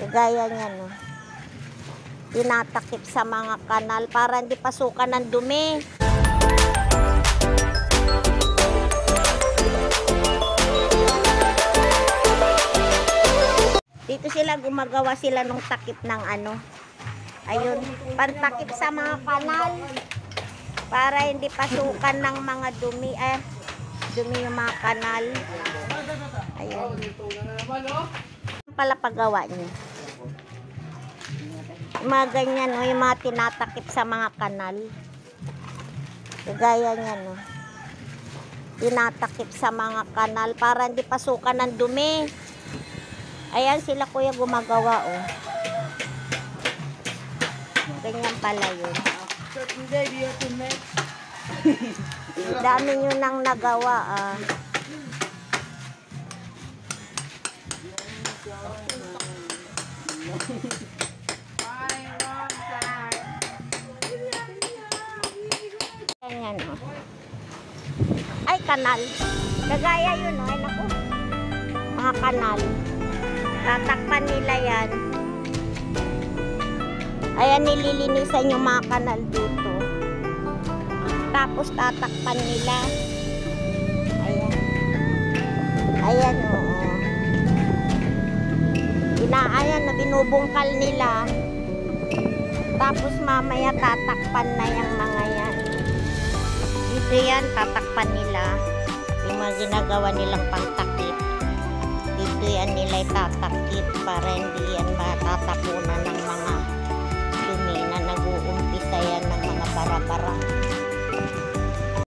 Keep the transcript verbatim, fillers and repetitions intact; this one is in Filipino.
Gaya niya, no. Tinatakip sa mga kanal para hindi pasukan ng dumi. Dito sila gumagawa sila ng takip ng ano. Ayun, pantakip sa mga kanal para hindi pasukan ng mga dumi. Eh, dumi yung mga kanal. Ayun. Pala paggawa niyo. Yung mga ganyan, no, yung mga tinatakip sa mga kanal. Gaya niya, no. Tinatakip sa mga kanal para hindi pasukan ng dumi. Ayan sila kuya gumagawa, oh. Ganyan pala yun. Dami nyo nang nagawa, ah. Ganyan, oh. Ay, kanal. Kagaya yun, oh. Ay, naku. Mga kanal. Tatakpan nila yan. Ayan, nililinisan yung mga kanal dito. Tapos tatakpan nila. Ayan. Ayan, oo. Inaayan na binubungkal nila. Tapos mamaya tatakpan na yung mga yan. Dito yan, tatakpan nila. Yung mga ginagawa nilang pangtakip. Dito yan nila tatakip para hindi yan matatapunan ng mga dumi na nag-uumpisa yan ng mga bara-bara.